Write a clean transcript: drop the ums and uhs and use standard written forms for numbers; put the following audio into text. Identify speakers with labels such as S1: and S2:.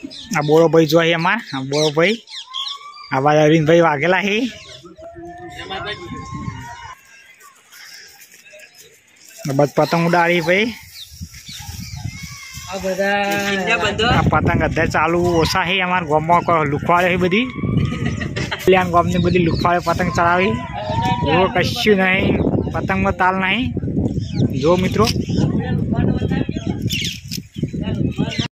S1: आ बोरो भाई जो है अमार आ बोरो भाई आवाज अरविंद भाई वागेला है। बस पतंग उड़ाड़ी भाई पतंग अद्धा चालू ओछा है अमार गाम में लुखवाड़े है बधी कल्याण गाम ने बधी लुखवाड़े पतंग चढ़ावी जो कशु नहीं पतंग में ताल नहीं जो मित्रों।